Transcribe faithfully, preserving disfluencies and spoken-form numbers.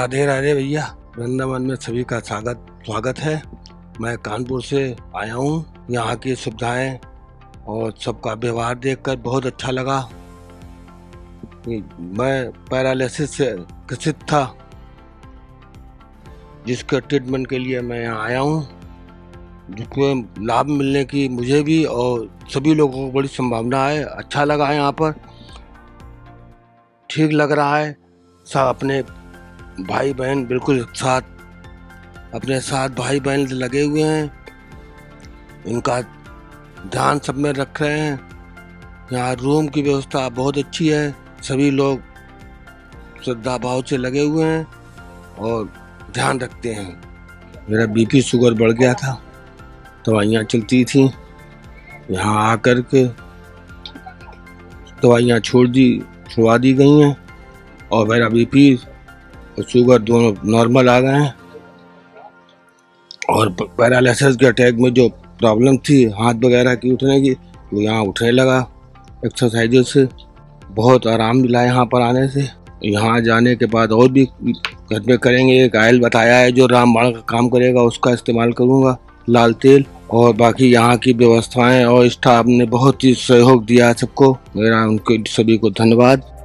राधे राधे भैया, वृंदावन में सभी का स्वागत स्वागत है। मैं कानपुर से आया हूँ। यहाँ की सुविधाएं और सबका व्यवहार देखकर बहुत अच्छा लगा। मैं पैरालिसिस से ग्रसित था, जिसके ट्रीटमेंट के लिए मैं यहाँ आया हूँ, जिसको लाभ मिलने की मुझे भी और सभी लोगों को बड़ी संभावना है। अच्छा लगा है, यहाँ पर ठीक लग रहा है। सब अपने भाई बहन बिल्कुल साथ अपने साथ भाई बहन लगे हुए हैं, इनका ध्यान सब में रख रहे हैं। यहाँ रूम की व्यवस्था बहुत अच्छी है, सभी लोग श्रद्धा भाव से लगे हुए हैं और ध्यान रखते हैं। मेरा बीपी शुगर बढ़ गया था, दवाइयाँ चलती थी। यहाँ आकर के दवाइयाँ छोड़ दी छुड़वा दी गई हैं और मेरा बीपी और शुगर दोनों नॉर्मल आ गए हैं। और पैरालिसिस के अटैक में जो प्रॉब्लम थी हाथ वगैरह की उठने की, वो यहाँ उठने लगा। एक्सरसाइजों से बहुत आराम मिला यहाँ पर आने से। यहाँ जाने के बाद और भी घर में करेंगे। एक ऑयल बताया है जो रामबाण का काम करेगा, उसका इस्तेमाल करूँगा, लाल तेल। और बाकी यहाँ की व्यवस्थाएं और स्टाफ ने बहुत ही सहयोग दिया सबको। मेरा उनके सभी को धन्यवाद।